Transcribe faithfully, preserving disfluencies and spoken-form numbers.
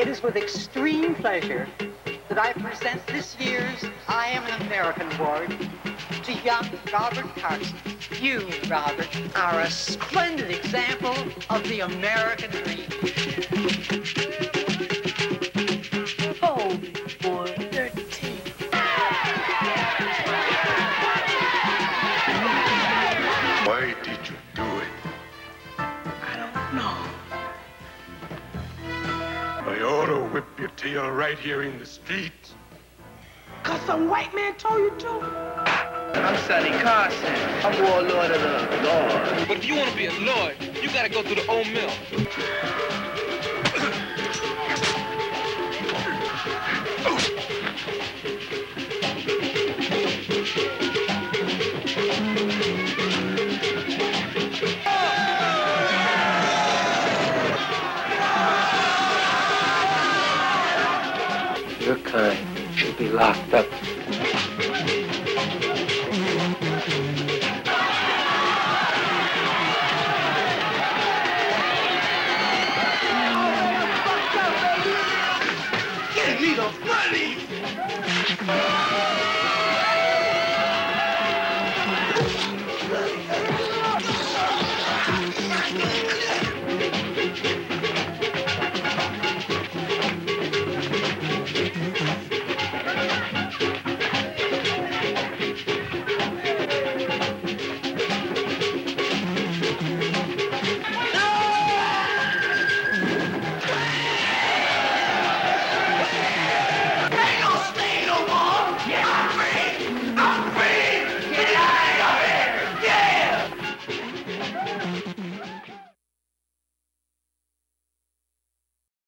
It is with extreme pleasure that I present this year's I Am an American Award to young Robert Carson. You, Robert, are a splendid example of the American dream. Oh, boy, thirteen. Why did you do it? I don't know. I ought to whip your tail right here in the street. Cause some white man told you to? I'm Sonny Carson. I'm warlord of the Lord. But if you want to be a lord, you gotta go through the old mill. Your kind should be locked up. Give me the money!